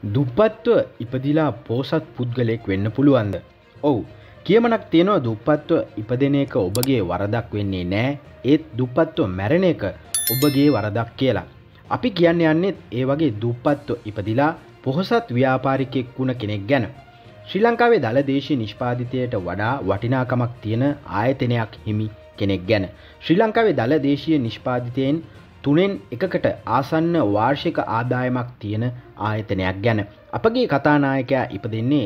දුප්පත්ව ඉපදිලා පෝසත් පුද්ගලයෙක් වෙන්න පුළුවන්ද? ඔව්. කියමනක් තියෙනවා දුප්පත්ව ඉපදෙන එක ඔබගේ වරදක් වෙන්නේ නැහැ. ඒත් දුප්පත්ව මැරෙන එක ඔබගේ වරදක් කියලා. අපි කියන්නේ ඒ වගේ දුප්පත්ව ඉපදිලා පොහොසත් ව්‍යාපාරිකයෙක් වුණ කෙනෙක් ගැන. ශ්‍රී ලංකාවේ දළ දේශීය නිෂ්පාදිතයට වඩා වටිනාකමක් තියෙන ආයතනයක් හිමි කෙනෙක් ගැන. ශ්‍රී ලංකාවේ දළ දේශීය නිෂ්පාදිතයෙන් 3න් 1කට ආසන්න වාර්ෂික ආදායමක් තියෙන ආයතනයක් ගැන. අපගේ කතානායකයා ඉපදෙන්නේ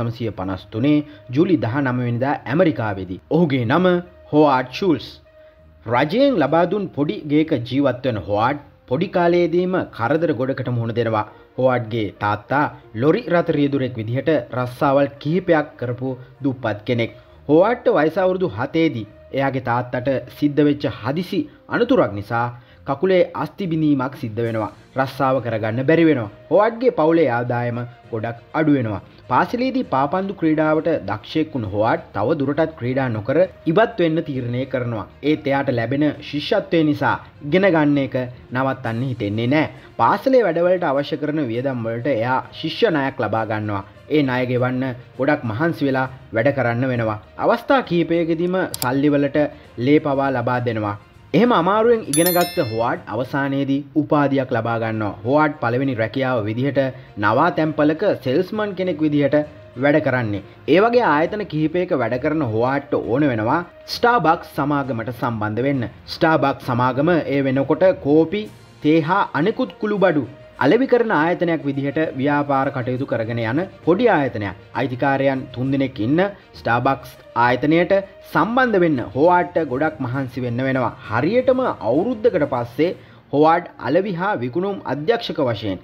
1953 ජූලි 19 වෙනිදා ඇමරිකාවේදී. ඔහුගේ නම හෝවර්ඩ් ෂූල්ස්. රජයෙන් ලබා දුන් පොඩි ගේක ජීවත් වෙන හෝවර්ඩ් පොඩි කාලයේදීම කරදර ගොඩකට මුහුණ දෙනවා. හෝවර්ඩ්ගේ තාත්තා ලොරි රථ රියදුරෙක් විදිහට රස්සාවල් කිහිපයක් කරපු දුප්පත් කෙනෙක්. හෝවර්ඩ්ට වයස අවුරුදු 7 දී එයාගේ තාත්තට සිද්ධ වෙච්ච හදිසි අනතුරක් නිසා කකුලේ අස්ථි බිඳීමක් සිද්ධ වෙනවා. රස්සාව කරගන්න බැරි වෙනවා. හෝවර්ඩ්ගේ පවුලේ ආදායම ගොඩක් අඩු වෙනවා. පාසලේදී පාපන්දු ක්‍රීඩාවට දක්ෂයෙක් වුණ හෝවර්ඩ් තව දුරටත් ක්‍රීඩා නොකර ඉවත් වෙන්න තීරණය කරනවා. ඒත් එයාට ලැබෙන ශිෂ්‍යත්වය නිසා ඉගෙන ගන්න එක නවත්තන්න හිතෙන්නේ නැහැ. පාසලේ වැඩවලට අවශ්‍ය කරන වියදම් වලට එයා ශිෂ්‍ය ණයක් ලබා ගන්නවා. ඒ ණය ගෙවන්න ගොඩක් මහන්සි වෙලා වැඩ කරන්න වෙනවා. අවස්ථා කිහිපයකදීම සල්ලි වලට ලේ පවා ලබා දෙනවා. එහෙම අමාරුවෙන් ඉගෙනගත්ත හෝවර්ඩ් අවසානයේදී උපාධියක් ලබා ගන්නවා. හෝවර්ඩ් පළවෙනි රැකියාව විදිහට නවාතැන්පලක සෙල්ස්මන් කෙනෙක් විදිහට වැඩ කරන්නේ. ඒ වගේ ආයතන කිහිපයක වැඩ කරන හෝවර්ඩ්ට ඕන වෙනවා ස්ටාර්බක්ස් සමාගමට සම්බන්ධ වෙන්න. ස්ටාර්බක්ස් සමාගම ඒ වෙනකොට කෝපි, තේ හා අනෙකුත් කුළුබඩු අලෙවි කරන ආයතනයක් විදිහට ව්‍යාපාර කටයුතු කරගෙන යන පොඩි ආයතනයක්. අයිතිකාරයන් 3 දෙනෙක් ඉන්න ස්ටාර්බක්ස් ආයතනයට සම්බන්ධ වෙන්න හෝවර්ඩ්ට ගොඩක් මහන්සි වෙන්න වෙනවා. හරියටම අවුරුද්දකට පස්සේ හෝවර්ඩ් අලෙවි හා විකුණුම් අධ්‍යක්ෂක වශයෙන්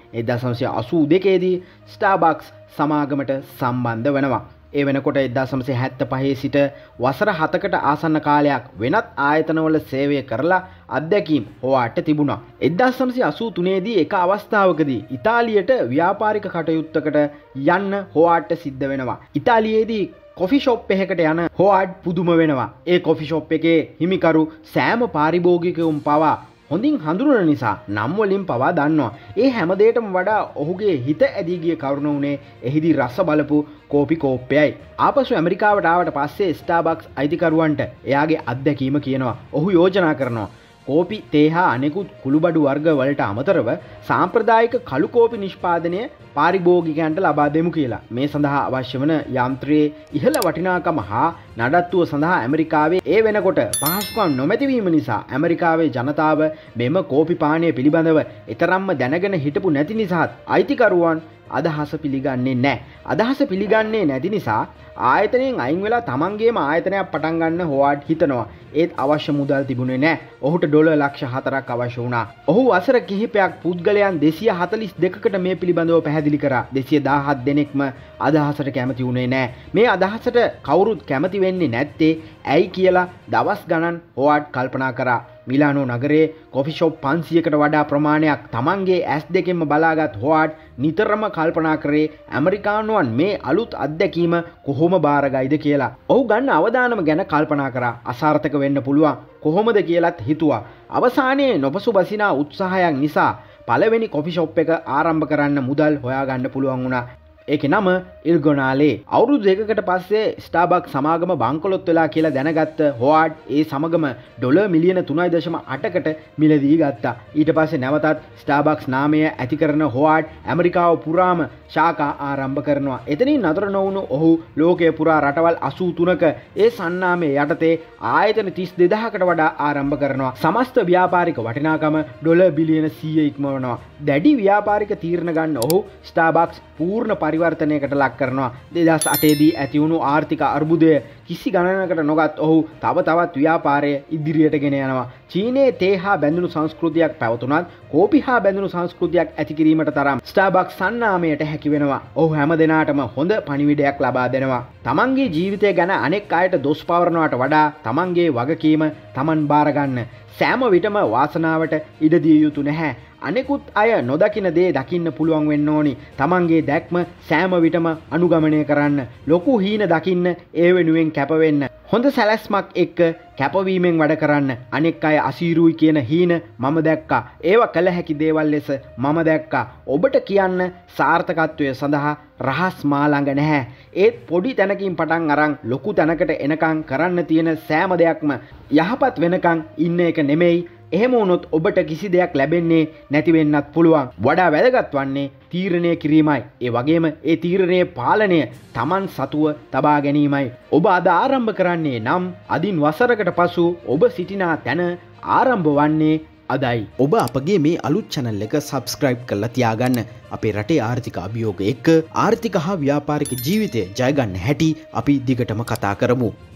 1982 දී ස්ටාර්බක්ස් සමාගමට සම්බන්ධ වෙනවා. ඒ වෙනකොට 1975 සිට වසර 7කට ආසන්න කාලයක් වෙනත් ආයතනවල සේවය කරලා අත්දැකීම් හෝවර්ඩ්ට තිබුණා. 1983 දී එක අවස්ථාවකදී ඉතාලියට ව්‍යාපාරික කටයුත්තකට යන්න හෝවර්ඩ්ට සිද්ධ වෙනවා. ඉතාලියේදී කොෆි ෂොප් එකකට යන හෝවර්ඩ් පුදුම වෙනවා. ඒ කොෆි ෂොප් එකේ හිමිකරු සෑම පාරිභෝගිකයුම් පවා හොඳින් හඳුනන නිසා නම් වලින් පවා දන්නවා. ඒ හැම දෙයකටම වඩා ඔහුගේ හිත ඇදී ගිය කරුණ උනේ එහිදී රස බලපු කෝපි කෝප්පයයි. ආපසු ඇමරිකාවට ආවට පස්සේ ස්ටාර්බක්ස් අයිතිකරුවන්ට එයාගේ අත්දැකීම කියනවා. ඔහු යෝජනා කරනවා කෝපි, තේ හා අනෙකුත් කුළුබඩු වර්ග වලට අමතරව සාම්ප්‍රදායික කළු කෝපි නිෂ්පාදනය පාරිභෝගිකයන්ට ලබා දෙමු කියලා. මේ සඳහා අවශ්‍ය වන යන්ත්‍රයේ ඉහළ වටිනාකම හා නඩත්තුව සඳහා ඇමරිකාවේ ඒ වෙනකොට පහසුකම් නොමැති වීම නිසා ඇමරිකාවේ ජනතාව මෙම කෝපි පානය පිළිබඳව ඊතරම්ම දැනගෙන හිටපු නැති නිසාත් අයිතිකරුවන් අදහස පිළිගන්නේ නැහැ. අදහස පිළිගන්නේ නැති නිසා ආයතනයෙන් අයින් වෙලා තමන්ගේම ආයතනයක් පටන් ගන්න හෝවර්ඩ් හිතනවා. ඒත් අවශ්‍ය මුදල් තිබුණේ නැහැ. ඔහුට ඩොලර් ලක්ෂ 4ක් අවශ්‍ය වුණා. ඔහු වසර කිහිපයක් පුද්ගලයන් 242කට මේ පිළිබඳව පැහැදිලි කරා. 217 දෙනෙක්ම අදහසට කැමති වුණේ නැහැ. මේ අදහසට කවුරුත් කැමති වෙන්නේ නැත්තේ ඇයි කියලා දවස් ගණන් හෝවර්ඩ් කල්පනා කරා. මිලානෝ නගරයේ කොෆි ෂොප් 500කට වඩා ප්‍රමාණයක් තමන්ගේ ඇස් දෙකෙන්ම බලාගත් හෝවර්ඩ් නිතරම කල්පනා කරේ ඇමරිකානුවන් මේ අලුත් අත්දැකීම කොහොම බාරගයිද කියලා. ඔහු ගන්න අවදානම ගැන කල්පනා කරා. අසාර්ථක වෙන්න පුළුවන් කොහොමද කියලාත් හිතුවා. අවසානයේ නොපසු බසිනා උත්සාහයක් නිසා පළවෙනි කොෆි ෂොප් එක ආරම්භ කරන්න මුදල් හොයාගන්න පුළුවන් වුණා. ඒකේ නම ඉල්ගොනාලේ. අවුරුදු 2කට පස්සේ ස්ටාර්බක්ස් සමාගම බංකොලොත් වෙලා කියලා දැනගත්ත හෝවර්ඩ් ඒ සමගම ඩොලර් මිලියන 3.8කට මිලදී ගත්තා. ඊට පස්සේ නැවතත් ස්ටාර්බක්ස් නාමය ඇති කරන හෝවර්ඩ් ඇමරිකාව පුරාම ශාඛා ආරම්භ කරනවා. එතනින් නතර නොවුණු ඔහු ලෝකයේ පුරා රටවල් 83ක ඒ සන්නාමයේ යටතේ ආයතන 32000කට වඩා ආරම්භ කරනවා. සමස්ත ව්‍යාපාරික වටිනාකම ඩොලර් බිලියන 100 ඉක්මවනවා. දැඩි ව්‍යාපාරික තීරණ ගන්න ඔහු ස්ටාර්බක්ස් පූර්ණ පරිවර්තනයකට ලක් කරනවා. 2008 දී ඇති වුණු ආර්ථික අර්බුදය කිසි ගණනකට නොගත් ඔහු තවත් ව්‍යාපාරය ඉදිරියට ගෙන යනවා. චීනයේ තේ හා බැඳුණු සංස්කෘතියක් පැවතුනත් කෝපි හා බැඳුණු සංස්කෘතියක් ඇති කිරීමට තරම් ස්ටාර්බක්ස් සන්නාමයට හැකි වෙනවා. ඔහු හැම දිනාටම හොඳ පණිවිඩයක් ලබා දෙනවා. තමන්ගේ ජීවිතය ගැන අනෙක් අයට දොස් පවරනවට වඩා තමන්ගේ වගකීම තමන් බාර ගන්න. සෑම විටම වාසනාවට ඉඩ දිය යුතු නැහැ. අනෙකුත් අය නොදකින දේ දකින්න පුළුවන් වෙන්න ඕනි. තමන්ගේ දැක්ම සෑම විටම අනුගමනය කරන්න. ලොකු හීන දකින්න ඒ වෙනුවෙන් කැප වෙන්න. හොඳ සැලැස්මක් එක්ක කැපවීමෙන් වැඩ කරන්න. අනෙක් අය අසීරුයි කියන හීන මම දැක්කා. ඒව කළ හැකි දේවල් ලෙස මම දැක්කා. ඔබට කියන්න සාර්ථකත්වය සඳහා රහස් මා ළඟ නැහැ. ඒත් පොඩි තැනකින් පටන් අරන් ලොකු තැනකට එනකන් කරන්න තියෙන සෑම දෙයක්ම යහපත් වෙනකන් ඉන්න එක නෙමෙයි. එහෙම වුණොත් ඔබට කිසි දෙයක් ලැබෙන්නේ නැති වෙන්නත් පුළුවන්. වඩා වැදගත් වන්නේ තීරණය කිරීමයි. ඒ වගේම ඒ තීරණයේ පාලනය Taman සතුව තබා ගැනීමයි. ඔබ අද ආරම්භ කරන්නේ නම් අදින් වසරකට පසු ඔබ සිටිනා තැන ආරම්භ වන්නේ අදයි. ඔබ අපගේ මේ අලුත් channel එක subscribe කරලා තියාගන්න. අපේ රටේ ආර්ථික අභියෝග එක්ක ආර්ථික හා ව්‍යාපාරික ජීවිතය ජය ගන්න හැටි අපි දිගටම කතා කරමු.